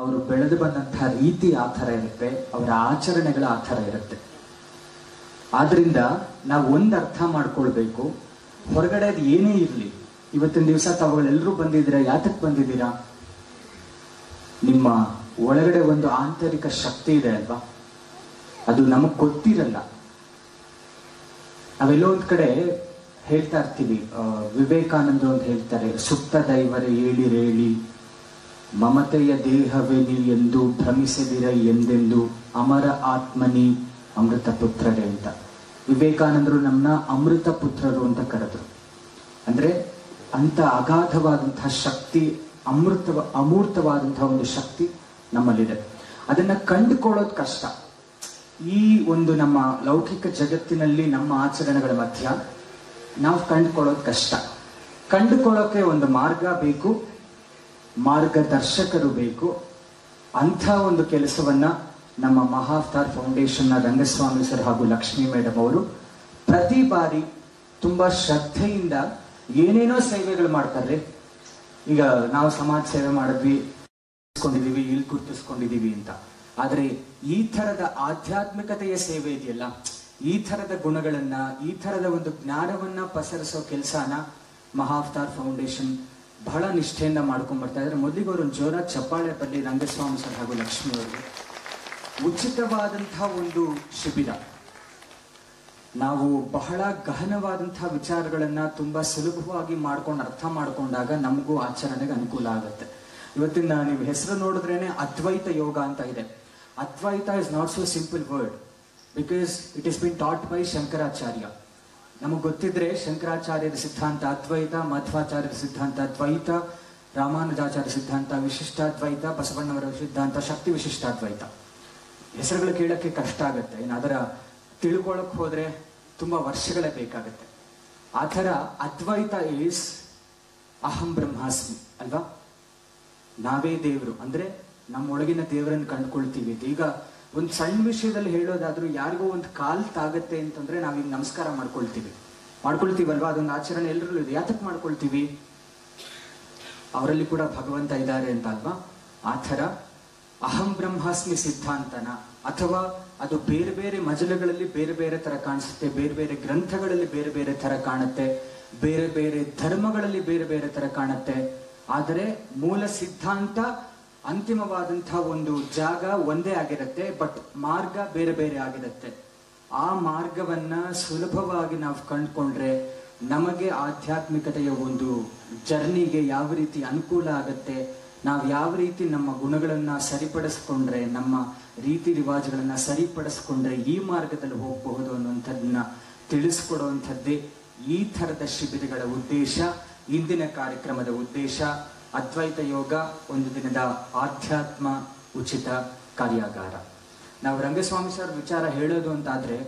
ಅವರು ಬೆಳೆದು ಬಂದಂತಹ ರೀತಿ ಆ ಥರ ಇರುತ್ತೆ, ಅವರ ಆಚರಣೆಗಳ ಆ ಥರ ಇರುತ್ತೆ. ಆದ್ರಿಂದ ನಾವು ಒಂದು ಅರ್ಥ ಮಾಡ್ಕೊಳ್ಬೇಕು, ಹೊರಗಡೆ ಅದು ಏನೇ ಇರಲಿ, ಇವತ್ತಿನ ದಿವಸ ತಾವುಗಳೆಲ್ಲರೂ ಬಂದಿದ್ದೀರಾ, ಯಾತಕ್ಕೆ ಬಂದಿದ್ದೀರಾ? ನಿಮ್ಮ ಒಳಗಡೆ ಒಂದು ಆಂತರಿಕ ಶಕ್ತಿ ಇದೆ ಅಲ್ವಾ, ಅದು ನಮಗ್ ಗೊತ್ತಿರಲ್ಲ. ನಾವೆಲ್ಲೋ ಒಂದ್ ಕಡೆ ಹೇಳ್ತಾ ಇರ್ತೀವಿ, ವಿವೇಕಾನಂದರು ಅಂತ ಹೇಳ್ತಾರೆ, ಸುಪ್ತ ದೈವರೇ ಏಳಿರೇಳಿ, ಮಮತೆಯ ದೇಹವೇನಿ ಎಂದು ಭ್ರಮಿಸದಿರ ಎಂದೆಂದು, ಅಮರ ಆತ್ಮನಿ ಅಮೃತ ಪುತ್ರರೇ ಅಂತ. ವಿವೇಕಾನಂದರು ನಮ್ಮನ್ನ ಅಮೃತ ಪುತ್ರರು ಅಂತ ಕರೆದ್ರು. ಅಂದ್ರೆ ಅಂತ ಅಗಾಧವಾದಂತಹ ಶಕ್ತಿ, ಅಮೂರ್ತವಾದಂತಹ ಒಂದು ಶಕ್ತಿ ನಮ್ಮಲ್ಲಿದೆ. ಅದನ್ನ ಕಂಡುಕೊಳ್ಳೋದು ಕಷ್ಟ. ಈ ಒಂದು ನಮ್ಮ ಲೌಕಿಕ ಜಗತ್ತಿನಲ್ಲಿ ನಮ್ಮ ಆಚರಣೆಗಳ ಮಧ್ಯ ನಾವು ಕಂಡುಕೊಳ್ಳೋದು ಕಷ್ಟ. ಕಂಡುಕೊಳ್ಳೋಕೆ ಒಂದು ಮಾರ್ಗ ಬೇಕು, ಮಾರ್ಗದರ್ಶಕರು ಬೇಕು. ಅಂಥ ಒಂದು ಕೆಲಸವನ್ನ ನಮ್ಮ ಮಹಾವತಾರ್ ಫೌಂಡೇಶನ್ ನ ರಂಗಸ್ವಾಮಿ ಸರ್ ಹಾಗೂ ಲಕ್ಷ್ಮೀ ಮೇಡಮ್ ಅವರು ಪ್ರತಿ ಬಾರಿ ತುಂಬಾ ಶ್ರದ್ಧೆಯಿಂದ ಏನೇನೋ ಸೇವೆಗಳು ಮಾಡ್ತಾರೆ. ಈಗ ನಾವು ಸಮಾಜ ಸೇವೆ ಮಾಡಿದ್ವಿ, ಇಲ್ಲಿ ಗುರುತಿಸ್ಕೊಂಡಿದೀವಿ ಅಂತ. ಆದ್ರೆ ಈ ಥರದ ಆಧ್ಯಾತ್ಮಿಕತೆಯ ಸೇವೆ ಇದೆಯಲ್ಲ, ಈ ಥರದ ಗುಣಗಳನ್ನ, ಈ ಥರದ ಒಂದು ಜ್ಞಾನವನ್ನ ಪಸರಿಸೋ ಕೆಲಸನ ಮಹಾವತಾರ್ ಫೌಂಡೇಶನ್ ಬಹಳ ನಿಷ್ಠೆಯಿಂದ ಮಾಡ್ಕೊಂಡ್ ಬರ್ತಾ ಇದ್ದಾರೆ. ಮೊದಲಿಗೆ ಅವರು ಜೋರ ಚಪ್ಪಾಳೆ ಬರಲಿ ರಂಗಸ್ವಾಮಿ ಸರ್ ಹಾಗೂ ಲಕ್ಷ್ಮಿ ಅವರಿಗೆ. ಉಚಿತವಾದಂತಹ ಒಂದು ಶಿಬಿರ. ನಾವು ಬಹಳ ಗಹನವಾದಂತಹ ವಿಚಾರಗಳನ್ನ ತುಂಬಾ ಸುಲಭವಾಗಿ ಮಾಡ್ಕೊಂಡು ಅರ್ಥ ಮಾಡ್ಕೊಂಡಾಗ ನಮಗೂ ಆಚರಣೆಗೆ ಅನುಕೂಲ ಆಗುತ್ತೆ. ಇವತ್ತಿನ ನೀವು ಹೆಸರು ನೋಡಿದ್ರೇನೆ ಅದ್ವೈತ ಯೋಗ ಅಂತ ಇದೆ. Advaita is not so simple word, because it is been taught by Shankaracharya. ನಮಗ್ ಗೊತ್ತಿದ್ರೆ ಶಂಕರಾಚಾರ್ಯರ ಸಿದ್ಧಾಂತ ಅದ್ವೈತ, ಮಧ್ವಾಚಾರ್ಯರ ಸಿದ್ಧಾಂತ ಅದ್ವೈತ, ರಾಮಾನುಜಾಚಾರ್ಯ ಸಿದ್ಧಾಂತ ವಿಶಿಷ್ಟಾದ್ವೈತ, ಬಸವಣ್ಣವರ ಸಿದ್ಧಾಂತ ಶಕ್ತಿ ವಿಶಿಷ್ಟಾದ್ವೈತ. ಹೆಸರುಗಳು ಕೇಳಕ್ಕೆ ಕಷ್ಟ ಆಗುತ್ತೆ, ಇನ್ನು ಅದರ ತಿಳ್ಕೊಳಕ್ ಹೋದ್ರೆ ತುಂಬಾ ವರ್ಷಗಳೇ ಬೇಕಾಗುತ್ತೆ. ಆ ಥರ ಅದ್ವೈತ ಈಸ್ ಅಹಂ ಬ್ರಹ್ಮಾಸ್ಮಿ ಅಲ್ವಾ, ನಾವೇ ದೇವರು. ಅಂದ್ರೆ ನಮ್ಮೊಳಗಿನ ದೇವರನ್ನು ಕಂಡುಕೊಳ್ತೀವಿ. ಈಗ ಒಂದು ಸಣ್ಣ ವಿಷಯದಲ್ಲಿ ಹೇಳೋದಾದ್ರೂ, ಯಾರಿಗೋ ಒಂದು ಕಾಲ್ ತಾಗತ್ತೆ ಅಂತಂದ್ರೆ ನಾವೀಗ ನಮಸ್ಕಾರ ಮಾಡ್ಕೊಳ್ತೀವಲ್ವಾ, ಅದೊಂದು ಆಚರಣೆ ಎಲ್ಲರಲ್ಲೂ ಇದೆ. ಯಾತಕ್ಕೆ ಮಾಡ್ಕೊಳ್ತೀವಿ? ಅವರಲ್ಲಿ ಕೂಡ ಭಗವಂತ ಇದ್ದಾರೆ ಅಂತ ಅಲ್ವಾ. ಆ ಥರ ಅಹಂ ಬ್ರಹ್ಮಾಸ್ಮಿ ಸಿದ್ಧಾಂತನ, ಅಥವಾ ಅದು ಬೇರೆ ಬೇರೆ ಮಜಲುಗಳಲ್ಲಿ ಬೇರೆ ಬೇರೆ ತರ ಕಾಣಿಸುತ್ತೆ, ಬೇರೆ ಬೇರೆ ಗ್ರಂಥಗಳಲ್ಲಿ ಬೇರೆ ಬೇರೆ ತರ ಕಾಣುತ್ತೆ, ಬೇರೆ ಬೇರೆ ಧರ್ಮಗಳಲ್ಲಿ ಬೇರೆ ಬೇರೆ ತರ ಕಾಣುತ್ತೆ. ಆದರೆ ಮೂಲ ಸಿದ್ಧಾಂತ, ಅಂತಿಮವಾದಂತಹ ಒಂದು ಜಾಗ ಒಂದೇ ಆಗಿರುತ್ತೆ, ಬಟ್ ಮಾರ್ಗ ಬೇರೆ ಬೇರೆ ಆಗಿರುತ್ತೆ. ಆ ಮಾರ್ಗವನ್ನ ಸುಲಭವಾಗಿ ನಾವು ಕಂಡುಕೊಂಡ್ರೆ ನಮಗೆ ಆಧ್ಯಾತ್ಮಿಕತೆಯ ಒಂದು ಜರ್ನಿಗೆ ಯಾವ ರೀತಿ ಅನುಕೂಲ ಆಗುತ್ತೆ, ನಾವು ಯಾವ ರೀತಿ ನಮ್ಮ ಗುಣಗಳನ್ನ ಸರಿಪಡಿಸ್ಕೊಂಡ್ರೆ, ನಮ್ಮ ರೀತಿ ರಿವಾಜುಗಳನ್ನ ಸರಿಪಡಿಸ್ಕೊಂಡ್ರೆ ಈ ಮಾರ್ಗದಲ್ಲಿ ಹೋಗಬಹುದು ಅನ್ನುವಂಥದ್ದನ್ನ ತಿಳಿಸ್ಕೊಡುವಂಥದ್ದೇ ಈ ಥರದ ಶಿಬಿರಗಳ ಉದ್ದೇಶ. ಇಂದಿನ ಕಾರ್ಯಕ್ರಮದ ಉದ್ದೇಶ ಅದ್ವೈತ ಯೋಗ ಒಂದು ದಿನದ ಆಧ್ಯಾತ್ಮ ಉಚಿತ ಕಾರ್ಯಾಗಾರ. ನಾವು ರಂಗಸ್ವಾಮಿ ಸರ್ ವಿಚಾರ ಹೇಳೋದು ಅಂತಾದ್ರೆ,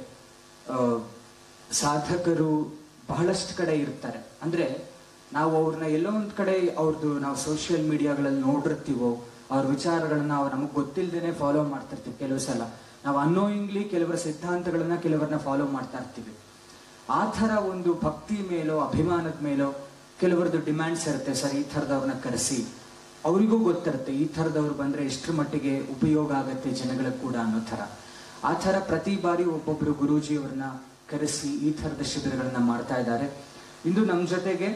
ಸಾಧಕರು ಬಹಳಷ್ಟು ಕಡೆ ಇರ್ತಾರೆ. ಅಂದ್ರೆ ನಾವು ಅವ್ರನ್ನ ಎಲ್ಲೋ ಒಂದ್ ಕಡೆ ಅವ್ರದ್ದು ನಾವು ಸೋಷಿಯಲ್ ಮೀಡಿಯಾಗಳಲ್ಲಿ ನೋಡಿರ್ತೀವೋ, ಅವ್ರ ವಿಚಾರಗಳನ್ನ ನಾವು ನಮಗ್ ಗೊತ್ತಿಲ್ದೇನೆ ಫಾಲೋ ಮಾಡ್ತಿರ್ತೀವಿ. ಕೆಲವು ಸಲ ನಾವು ಅನ್ನೋಯಿಂಗ್ಲಿ ಕೆಲವರ ಸಿದ್ಧಾಂತಗಳನ್ನ ಕೆಲವರನ್ನ ಫಾಲೋ ಮಾಡ್ತಾ ಇರ್ತೀವಿ. ಆ ಥರ ಒಂದು ಭಕ್ತಿ ಮೇಲೋ ಅಭಿಮಾನದ ಮೇಲೋ ಕೆಲವರದ್ದು ಡಿಮ್ಯಾಂಡ್ಸ್ ಇರುತ್ತೆ. ಸರ್, ಈ ಥರದವ್ರನ್ನ ಕರೆಸಿ, ಅವರಿಗೂ ಗೊತ್ತಿರುತ್ತೆ ಈ ಥರದವ್ರು ಬಂದ್ರೆ ಎಷ್ಟರ ಮಟ್ಟಿಗೆ ಉಪಯೋಗ ಆಗತ್ತೆ ಜನಗಳಿಗೆ ಕೂಡ ಅನ್ನೋ ಥರ. ಆ ಥರ ಪ್ರತಿ ಬಾರಿ ಒಬ್ಬೊಬ್ರು ಗುರೂಜಿಯವ್ರನ್ನ ಕರೆಸಿ ಈ ಥರದ ಶಿಬಿರಗಳನ್ನ ಮಾಡ್ತಾ ಇದ್ದಾರೆ. ಇಂದು ನಮ್ಮ ಜೊತೆಗೆ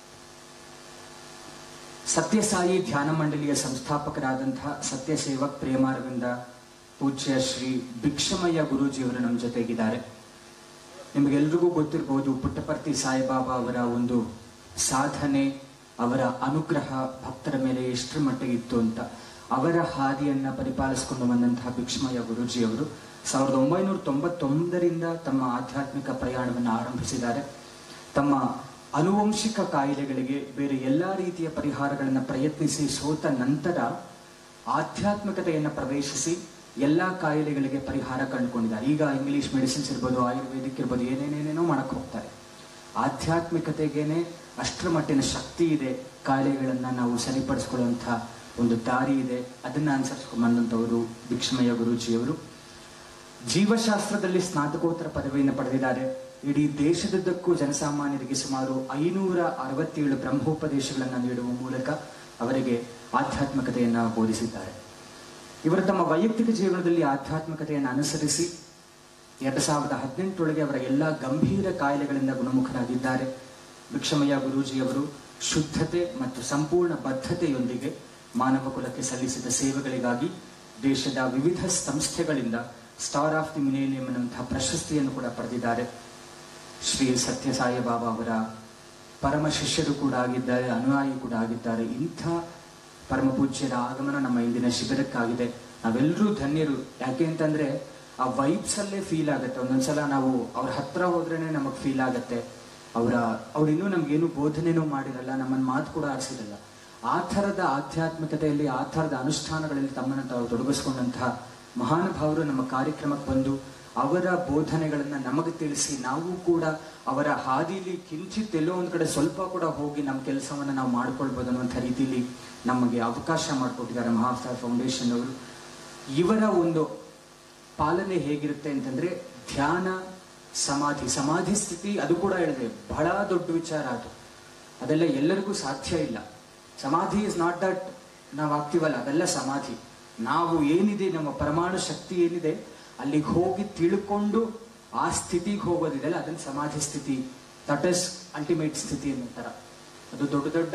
ಸತ್ಯಸಾಯಿ ಧ್ಯಾನ ಮಂಡಳಿಯ ಸಂಸ್ಥಾಪಕರಾದಂತಹ ಸತ್ಯ ಸೇವಕ್ ಪ್ರೇಮಾರವಿಂದ ಪೂಜ್ಯ ಶ್ರೀ ಭಿಕ್ಷಮಯ್ಯ ಗುರೂಜಿಯವರು ನಮ್ಮ ಜೊತೆಗಿದ್ದಾರೆ. ನಿಮಗೆಲ್ರಿಗೂ ಗೊತ್ತಿರಬಹುದು, ಪುಟ್ಟಪರ್ತಿ ಸಾಯಿಬಾಬಾ ಅವರ ಒಂದು ಸಾಧನೆ, ಅವರ ಅನುಗ್ರಹ ಭಕ್ತರ ಮೇಲೆ ಎಷ್ಟರ ಮಟ್ಟಿಗೆ ಇತ್ತು ಅಂತ. ಅವರ ಹಾದಿಯನ್ನ ಪರಿಪಾಲಿಸಿಕೊಂಡು ಬಂದಂತಹ ಭಿಕ್ಷಮಯ್ಯ ಗುರೂಜಿಯವರು 1991ರಿಂದ ತಮ್ಮ ಆಧ್ಯಾತ್ಮಿಕ ಪ್ರಯಾಣವನ್ನು ಆರಂಭಿಸಿದ್ದಾರೆ. ತಮ್ಮ ಅನುವಂಶಿಕ ಕಾಯಿಲೆಗಳಿಗೆ ಬೇರೆ ಎಲ್ಲಾ ರೀತಿಯ ಪರಿಹಾರಗಳನ್ನು ಪ್ರಯತ್ನಿಸಿ ಸೋತ ನಂತರ ಆಧ್ಯಾತ್ಮಿಕತೆಯನ್ನು ಪ್ರವೇಶಿಸಿ ಎಲ್ಲಾ ಕಾಯಿಲೆಗಳಿಗೆ ಪರಿಹಾರ ಕಂಡುಕೊಂಡಿದ್ದಾರೆ. ಈಗ ಇಂಗ್ಲಿಷ್ ಮೆಡಿಸಿನ್ಸ್ ಇರ್ಬೋದು, ಆಯುರ್ವೇದಿಕ್ ಇರ್ಬೋದು, ಏನೇನೇನೇನೋ ಮಾಡಕ್ ಹೋಗ್ತಾರೆ. ಆಧ್ಯಾತ್ಮಿಕತೆಗೇನೆ ಅಷ್ಟರ ಮಟ್ಟಿನ ಶಕ್ತಿ ಇದೆ. ಕಾಯಿಲೆಗಳನ್ನ ನಾವು ಸರಿಪಡಿಸ್ಕೊಳ್ಳುವಂತಹ ಒಂದು ದಾರಿ ಇದೆ. ಅದನ್ನ ಅನುಸರಿಸ್ಕೊಂಡು ಬಂದಂಥವರು ಭಿಕ್ಷಮಯ್ಯ ಗುರೂಜಿಯವರು. ಜೀವಶಾಸ್ತ್ರದಲ್ಲಿ ಸ್ನಾತಕೋತ್ತರ ಪದವಿಯನ್ನು ಪಡೆದಿದ್ದಾರೆ. ಇಡೀ ದೇಶದುದ್ದಕ್ಕೂ ಜನಸಾಮಾನ್ಯರಿಗೆ ಸುಮಾರು 567 ಬ್ರಹ್ಮೋಪದೇಶಗಳನ್ನು ನೀಡುವ ಮೂಲಕ ಅವರಿಗೆ ಆಧ್ಯಾತ್ಮಿಕತೆಯನ್ನ ಬೋಧಿಸಿದ್ದಾರೆ. ಇವರು ತಮ್ಮ ವೈಯಕ್ತಿಕ ಜೀವನದಲ್ಲಿ ಆಧ್ಯಾತ್ಮಿಕತೆಯನ್ನು ಅನುಸರಿಸಿ 2018 ಅವರ ಎಲ್ಲ ಗಂಭೀರ ಕಾಯಿಲೆಗಳಿಂದ ಗುಣಮುಖರಾಗಿದ್ದಾರೆ. ಭಿಕ್ಷಮಯ್ಯ ಗುರೂಜಿಯವರು ಶುದ್ಧತೆ ಮತ್ತು ಸಂಪೂರ್ಣ ಬದ್ಧತೆಯೊಂದಿಗೆ ಮಾನವ ಕುಲಕ್ಕೆ ಸಲ್ಲಿಸಿದ ಸೇವೆಗಳಿಗಾಗಿ ದೇಶದ ವಿವಿಧ ಸಂಸ್ಥೆಗಳಿಂದ ಸ್ಟಾರ್ ಆಫ್ ದಿ ಮಿಲೇನಿಯಂ ಎನ್ನುವಂತಹ ಪ್ರಶಸ್ತಿಯನ್ನು ಕೂಡ ಪಡೆದಿದ್ದಾರೆ. ಶ್ರೀ ಸತ್ಯ ಸಾಯಿಬಾಬಾ ಅವರ ಪರಮ ಶಿಷ್ಯರು ಕೂಡ ಆಗಿದ್ದಾರೆ, ಅನುಯಾಯಿ ಕೂಡ ಆಗಿದ್ದಾರೆ. ಇಂಥ ಪರಮ ಪೂಜ್ಯರ ಆಗಮನ ನಮ್ಮ ಇಂದಿನ ಶಿಬಿರಕ್ಕಾಗಿದೆ. ನಾವೆಲ್ಲರೂ ಧನ್ಯರು. ಯಾಕೆ ಅಂತಂದ್ರೆ ಆ ವೈಬ್ಸ್ ಅಲ್ಲೇ ಫೀಲ್ ಆಗುತ್ತೆ. ಒಂದೊಂದ್ಸಲ ನಾವು ಅವ್ರ ಹತ್ರ ಹೋದ್ರೇನೆ ನಮಗ್ ಫೀಲ್ ಆಗುತ್ತೆ. ಅವ್ರು ಇನ್ನೂ ನಮ್ಗೇನು ಬೋಧನೆನೂ ಮಾಡಿರಲ್ಲ, ನಮ್ಮನ್ನ ಮಾತು ಕೂಡ ಆಡಿಸಿರಲ್ಲ. ಆ ಥರದ ಆಧ್ಯಾತ್ಮಿಕತೆಯಲ್ಲಿ, ಆ ಥರದ ಅನುಷ್ಠಾನಗಳಲ್ಲಿ ತಮ್ಮನ್ನು ತಾವು ತೊಡಗಿಸ್ಕೊಂಡಂತಹ ಮಹಾನುಭಾವರು ನಮ್ಮ ಕಾರ್ಯಕ್ರಮಕ್ಕೆ ಬಂದು ಅವರ ಬೋಧನೆಗಳನ್ನ ನಮಗೆ ತಿಳಿಸಿ, ನಾವು ಕೂಡ ಅವರ ಹಾದಿಲಿ ಕಿಂಚಿತ್ ಎಲ್ಲೋ ಒಂದ್ ಕಡೆ ಸ್ವಲ್ಪ ಕೂಡ ಹೋಗಿ ನಮ್ಮ ಕೆಲಸವನ್ನ ನಾವು ಮಾಡ್ಕೊಳ್ಬೋದು ಅನ್ನುವಂಥ ರೀತಿಯಲ್ಲಿ ನಮಗೆ ಅವಕಾಶ ಮಾಡಿಕೊಟ್ಟಿದ್ದಾರೆ ಮಹಾವತಾರ್ ಫೌಂಡೇಶನ್ ಅವರು. ಇವರ ಒಂದು ಪಾಲನೆ ಹೇಗಿರುತ್ತೆ ಅಂತಂದ್ರೆ ಧ್ಯಾನ, ಸಮಾಧಿ ಸ್ಥಿತಿ, ಅದು ಕೂಡ ಹೇಳಿದೆ ಬಹಳ ದೊಡ್ಡ ವಿಚಾರ. ಅದೆಲ್ಲ ಎಲ್ಲರಿಗೂ ಸಾಧ್ಯ ಇಲ್ಲ. ಸಮಾಧಿ ಇಸ್ ನಾಟ್ ದಟ್ ನಾವು ಆಗ್ತೀವಲ್ಲ, ಅದೆಲ್ಲ ಸಮಾಧಿ. ನಾವು ಏನಿದೆ, ನಮ್ಮ ಪರಮಾಣು ಶಕ್ತಿ ಏನಿದೆ, ಅಲ್ಲಿಗೆ ಹೋಗಿ ತಿಳ್ಕೊಂಡು ಆ ಸ್ಥಿತಿಗೆ ಹೋಗೋದಿದೆಯಲ್ಲ, ಅದನ್ನ ಸಮಾಧಿ ಸ್ಥಿತಿ, ದಟ್ ಇಸ್ ಅಲ್ಟಿಮೇಟ್ ಸ್ಥಿತಿ ಅನ್ನೋತರ. ಅದು ದೊಡ್ಡ ದೊಡ್ಡ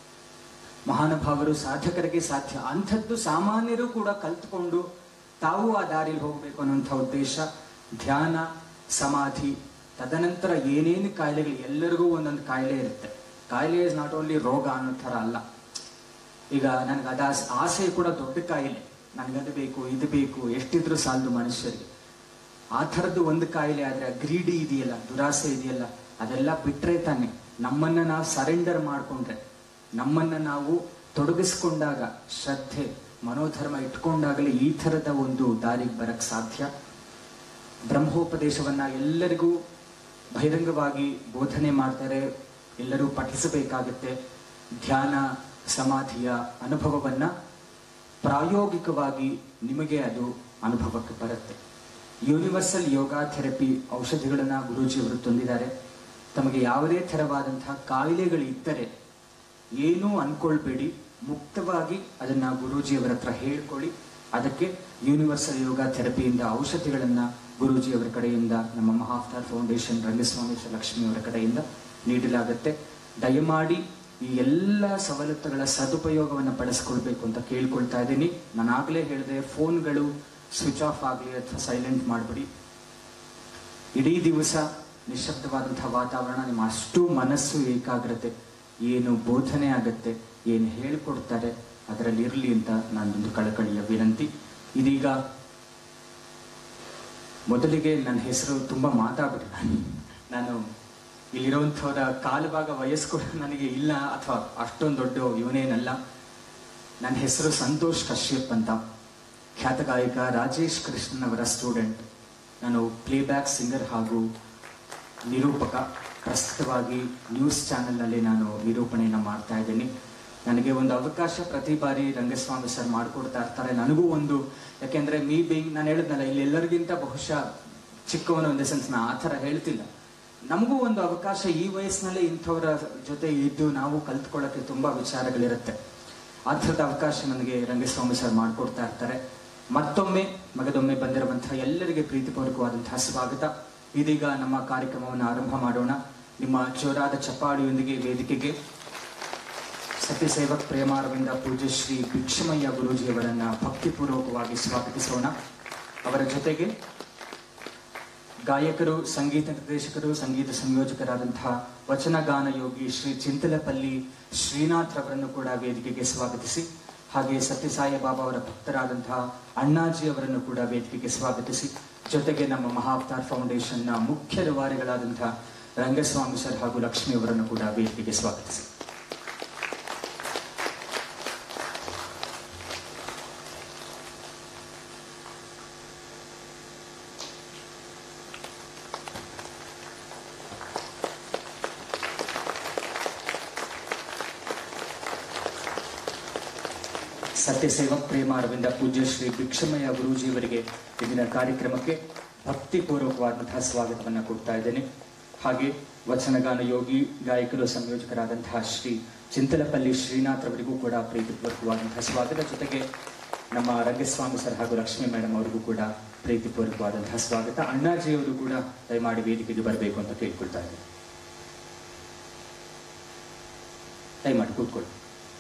ಮಹಾನುಭಾವರು, ಸಾಧಕರಿಗೆ ಸಾಧ್ಯ. ಅಂಥದ್ದು ಸಾಮಾನ್ಯರು ಕೂಡ ಕಲ್ತ್ಕೊಂಡು ತಾವು ಆ ದಾರಿಲಿ ಹೋಗ್ಬೇಕು ಅನ್ನುವಂಥ ಉದ್ದೇಶ. ಧ್ಯಾನ, ಸಮಾಧಿ, ತದನಂತರ ಏನೇನು ಕಾಯಿಲೆಗಳು, ಎಲ್ಲರಿಗೂ ಒಂದೊಂದು ಕಾಯಿಲೆ ಇರುತ್ತೆ. ಕಾಯಿಲೆ ಇಸ್ ನಾಟ್ ಓನ್ಲಿ ರೋಗ ಅನ್ನೋ ಥರ ಅಲ್ಲ. ಈಗ ನನಗೆ ಆಸೆ ಕೂಡ ದೊಡ್ಡ ಕಾಯಿಲೆ, ನನಗದು ಬೇಕು, ಇದು ಬೇಕು, ಎಷ್ಟಿದ್ರು ಸಾಲದು ಮನುಷ್ಯರಿಗೆ. ಆ ಥರದ್ದು ಒಂದು ಕಾಯಿಲೆ. ಆದರೆ ಗ್ರೀಡಿ ಇದೆಯಲ್ಲ, ದುರಾಸೆ ಇದೆಯಲ್ಲ, ಅದೆಲ್ಲ ಬಿಟ್ರೆ ತಾನೆ. ನಮ್ಮನ್ನ ನಾವು ಸರೆಂಡರ್ ಮಾಡ್ಕೊಂಡ್ರೆ, ನಮ್ಮನ್ನ ನಾವು ತೊಡಗಿಸ್ಕೊಂಡಾಗ, ಶ್ರದ್ಧೆ ಮನೋಧರ್ಮ ಇಟ್ಕೊಂಡಾಗಲೇ ಈ ಥರದ ಒಂದು ದಾರಿಗೆ ಬರಕ್ ಸಾಧ್ಯ. ಬ್ರಹ್ಮೋಪದೇಶವನ್ನ ಎಲ್ಲರಿಗೂ ಬಹಿರಂಗವಾಗಿ ಬೋಧನೆ ಮಾಡ್ತಾರೆ, ಎಲ್ಲರೂ ಪಠಿಸಬೇಕಾಗತ್ತೆ. ಧ್ಯಾನ ಸಮಾಧಿಯ ಅನುಭವವನ್ನ ಪ್ರಾಯೋಗಿಕವಾಗಿ ನಿಮಗೆ ಅದು ಅನುಭವಕ್ಕೆ ಬರುತ್ತೆ. ಯೂನಿವರ್ಸಲ್ ಯೋಗ ಥೆರಪಿ ಔಷಧಿಗಳನ್ನ ಗುರೂಜಿಯವರು ತಂದಿದ್ದಾರೆ. ತಮಗೆ ಯಾವುದೇ ಥರವಾದಂತಹ ಕಾಯಿಲೆಗಳಿದ್ದರೆ ಏನೂ ಅನ್ಕೊಳ್ಬೇಡಿ, ಮುಕ್ತವಾಗಿ ಅದನ್ನ ಗುರೂಜಿಯವರ ಹತ್ರ ಹೇಳ್ಕೊಳ್ಳಿ. ಅದಕ್ಕೆ ಯೂನಿವರ್ಸಲ್ ಯೋಗ ಥೆರಪಿಯಿಂದ ಔಷಧಿಗಳನ್ನ ಗುರೂಜಿಯವರ ಕಡೆಯಿಂದ, ನಮ್ಮ ಮಹಾವತಾರ್ ಫೌಂಡೇಶನ್ ರಂಗಸ್ವಾಮಿ ಲಕ್ಷ್ಮಿಯವರ ಕಡೆಯಿಂದ ನೀಡಲಾಗುತ್ತೆ. ದಯಮಾಡಿ ಈ ಎಲ್ಲ ಸವಲತ್ತುಗಳ ಸದುಪಯೋಗವನ್ನು ಪಡಿಸ್ಕೊಳ್ಬೇಕು ಅಂತ ಕೇಳ್ಕೊಳ್ತಾ ಇದ್ದೀನಿ. ನಾನಾಗಲೇ ಹೇಳಿದೆ, ಫೋನ್ಗಳು ಸ್ವಿಚ್ ಆಫ್ ಆಗಲಿ ಅಥವಾ ಸೈಲೆಂಟ್ ಮಾಡಿಬಿಡಿ. ಇಡೀ ದಿವಸ ನಿಶ್ಶಬ್ದವಾದಂತಹ ವಾತಾವರಣ, ನಿಮ್ಮ ಅಷ್ಟು ಮನಸ್ಸು ಏಕಾಗ್ರತೆ, ಏನು ಬೋಧನೆ ಆಗತ್ತೆ, ಏನು ಹೇಳಿಕೊಡ್ತಾರೆ ಅದರಲ್ಲಿ ಇರಲಿ ಅಂತ ನಾನೊಂದು ಕಳಕಳಿಯ ವಿನಂತಿ. ಇದೀಗ ಮೊದಲಿಗೆ ನನ್ನ ಹೆಸರು ತುಂಬಾ ಮಾತಾಡ್ಬಿಟ್ಟೆ. ನಾನು ಇಲ್ಲಿರುವಂಥವರ ಕಾಲು ಭಾಗ ವಯಸ್ಸು ಕೂಡ ನನಗೆ ಇಲ್ಲ, ಅಥವಾ ಅಷ್ಟೊಂದು ದೊಡ್ಡ ಇವನೇನಲ್ಲ. ನನ್ನ ಹೆಸರು ಸಂತೋಷ್ ಕಶ್ಯಪ್ ಅಂತ, ಖ್ಯಾತ ಗಾಯಕ ರಾಜೇಶ್ ಕೃಷ್ಣನ್ ಅವರ ಸ್ಟೂಡೆಂಟ್. ನಾನು ಪ್ಲೇಬ್ಯಾಕ್ ಸಿಂಗರ್ ಹಾಗೂ ನಿರೂಪಕ. ಪ್ರಸ್ತುತವಾಗಿ ನ್ಯೂಸ್ ಚಾನೆಲ್ನಲ್ಲಿ ನಾನು ನಿರೂಪಣೆಯನ್ನು ಮಾಡ್ತಾ ಇದ್ದೀನಿ. ನನಗೆ ಒಂದು ಅವಕಾಶ ಪ್ರತಿ ಬಾರಿ ರಂಗಸ್ವಾಮಿ ಸರ್ ಮಾಡಿಕೊಡ್ತಾ ಇರ್ತಾರೆ. ನನಗೂ ಒಂದು, ಯಾಕೆಂದ್ರೆ ಮೀ ಬೀಂಗ್, ನಾನು ಹೇಳಿದ್ನಲ್ಲ, ಇಲ್ಲಿ ಎಲ್ಲರಿಗಿಂತ ಬಹುಶಃ ಚಿಕ್ಕವನು ಒಂದು ಸೆನ್ಸ್, ನಾ ಆ ಥರ ಹೇಳ್ತಿಲ್ಲ. ನಮಗೂ ಒಂದು ಅವಕಾಶ ಈ ವಯಸ್ಸಿನಲ್ಲೇ ಇಂಥವರ ಜೊತೆ ಇದ್ದು ನಾವು ಕಲ್ತ್ಕೊಳ್ಳೋಕ್ಕೆ ತುಂಬಾ ವಿಚಾರಗಳಿರುತ್ತೆ. ಆ ಥರದ ಅವಕಾಶ ನನಗೆ ರಂಗಸ್ವಾಮಿ ಸರ್ ಮಾಡಿಕೊಡ್ತಾ ಇರ್ತಾರೆ. ಮತ್ತೊಮ್ಮೆ ಮಗದೊಮ್ಮೆ ಬಂದಿರುವಂತಹ ಎಲ್ಲರಿಗೆ ಪ್ರೀತಿಪೂರ್ವಕವಾದಂತಹ ಸ್ವಾಗತ. ಇದೀಗ ನಮ್ಮ ಕಾರ್ಯಕ್ರಮವನ್ನು ಆರಂಭ ಮಾಡೋಣ. ನಿಮ್ಮ ಜೋರಾದ ಚಪ್ಪಾಳಿಯೊಂದಿಗೆ ವೇದಿಕೆಗೆ ಸತ್ಯ ಸೇವಕ್ ಪ್ರೇಮಾರವಿಂದ ಪೂಜ್ಯ ಶ್ರೀ ಭಿಕ್ಷಮಯ್ಯ ಗುರೂಜಿಯವರನ್ನ ಭಕ್ತಿಪೂರ್ವಕವಾಗಿ ಸ್ವಾಗತಿಸೋಣ. ಅವರ ಜೊತೆಗೆ ಗಾಯಕರು, ಸಂಗೀತ ನಿರ್ದೇಶಕರು, ಸಂಗೀತ ಸಂಯೋಜಕರಾದಂತಹ ವಚನಗಾನ ಯೋಗಿ ಶ್ರೀ ಚಿಂತಲಪಲ್ಲಿ ಶ್ರೀನಾಥ್ ರವರನ್ನು ಕೂಡ ವೇದಿಕೆಗೆ ಸ್ವಾಗತಿಸಿ, ಹಾಗೆ ಸತ್ಯಸಾಯಿ ಬಾಬಾ ಅವರ ಭಕ್ತರಾದಂತಹ ಅಣ್ಣಾಜಿ ಅವರನ್ನು ಕೂಡ ವೇದಿಕೆಗೆ ಸ್ವಾಗತಿಸಿ, ಜೊತೆಗೆ ನಮ್ಮ ಮಹಾವತಾರ್ ಫೌಂಡೇಶನ್ನ ಮುಖ್ಯ ರೂವಾರಿಗಳಾದಂತಹ ರಂಗಸ್ವಾಮಿ ಸರ್ ಹಾಗೂ ಲಕ್ಷ್ಮಿ ಅವರನ್ನು ಕೂಡ ವೇದಿಕೆಗೆ ಸ್ವಾಗತಿಸಿ. ಸತ್ಯ ಸೇವಕ್ ಪ್ರೇಮಾರವಿಂದ ಪೂಜ್ಯ ಶ್ರೀ ಭಿಕ್ಷಮಯ್ಯ ಗುರೂಜಿಯವರಿಗೆ ಇಂದಿನ ಕಾರ್ಯಕ್ರಮಕ್ಕೆ ಭಕ್ತಿಪೂರ್ವಕವಾದಂತಹ ಸ್ವಾಗತವನ್ನು ಕೊಡ್ತಾ ಇದ್ದೇನೆ. ಹಾಗೆ ವಚನಗಾನ ಯೋಗಿ, ಗಾಯಕರು, ಸಂಯೋಜಕರಾದಂತಹ ಶ್ರೀ ಚಿಂತಲಪಲ್ಲಿ ಶ್ರೀನಾಥ್ ಅವರಿಗೂ ಕೂಡ ಪ್ರೀತಿಪೂರ್ವಕವಾದಂತಹ ಸ್ವಾಗತ. ಜೊತೆಗೆ ನಮ್ಮ ರಂಗಸ್ವಾಮಿ ಸರ್ ಹಾಗೂ ಲಕ್ಷ್ಮಿ ಮೇಡಮ್ ಅವರಿಗೂ ಕೂಡ ಪ್ರೀತಿಪೂರ್ವಕವಾದಂತಹ ಸ್ವಾಗತ. ಅಣ್ಣಾಜಿಯವರು ಕೂಡ ದಯಮಾಡಿ ವೇದಿಕೆಗೆ ಬರಬೇಕು ಅಂತ ಕೇಳ್ಕೊಳ್ತಾ ಇದ್ದೀನಿ. ದಯಮಾಡಿ ಕೂತ್ಕೊಳ್ಳಿ.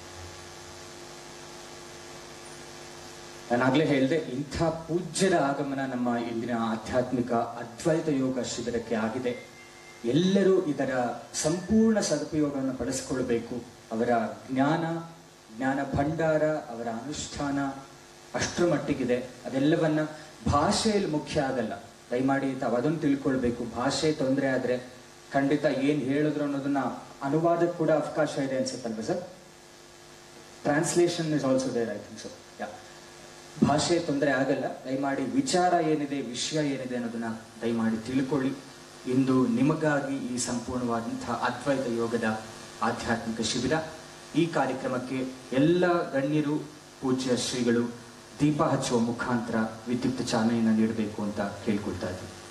ನಾನಾಗಲೇ ಹೇಳಿದೆ, ಇಂಥ ಪೂಜ್ಯರ ಆಗಮನ ನಮ್ಮ ಇಂದಿನ ಆಧ್ಯಾತ್ಮಿಕ ಅದ್ವೈತ ಯೋಗ ಶಿಬಿರಕ್ಕೆ ಆಗಿದೆ. ಎಲ್ಲರೂ ಇದರ ಸಂಪೂರ್ಣ ಸದುಪಯೋಗವನ್ನು ಪಡಿಸಿಕೊಳ್ಳಬೇಕು. ಅವರ ಜ್ಞಾನ ಭಂಡಾರ, ಅವರ ಅನುಷ್ಠಾನ ಅಷ್ಟರ ಮಟ್ಟಿಗಿದೆ. ಅದೆಲ್ಲವನ್ನ ಭಾಷೆಯಲ್ಲಿ ಮುಖ್ಯ ಆಗಲ್ಲ. ದಯಮಾಡಿ ತಾವು ಅದನ್ನು ತಿಳ್ಕೊಳ್ಬೇಕು. ಭಾಷೆ ತೊಂದರೆ ಆದ್ರೆ ಖಂಡಿತ ಏನ್ ಹೇಳಿದ್ರು ಅನ್ನೋದನ್ನ ಅನುವಾದಕ್ಕೆ ಕೂಡ ಅವಕಾಶ ಇದೆ ಅನ್ಸುತ್ತಲ್ವ sir? Translation is also there, I think so. ಭಾಷೆ ತೊಂದರೆ ಆಗಲ್ಲ. ದಯಮಾಡಿ ವಿಚಾರ ಏನಿದೆ, ವಿಷಯ ಏನಿದೆ ಅನ್ನೋದನ್ನ ದಯಮಾಡಿ ತಿಳ್ಕೊಳ್ಳಿ. ಇಂದು ನಿಮಗಾಗಿ ಈ ಸಂಪೂರ್ಣವಾದಂತಹ ಅದ್ವೈತ ಯೋಗದ ಆಧ್ಯಾತ್ಮಿಕ ಶಿಬಿರ. ಈ ಕಾರ್ಯಕ್ರಮಕ್ಕೆ ಎಲ್ಲ ಗಣ್ಯರು, ಪೂಜ್ಯ ಶ್ರೀಗಳು ದೀಪ ಹಚ್ಚುವ ಮುಖಾಂತರ ವಿದ್ಯುಕ್ತ ಚಾಲನೆಯನ್ನು ನೀಡಬೇಕು ಅಂತ ಕೇಳ್ಕೊಳ್ತಾ ಇದ್ದೀವಿ.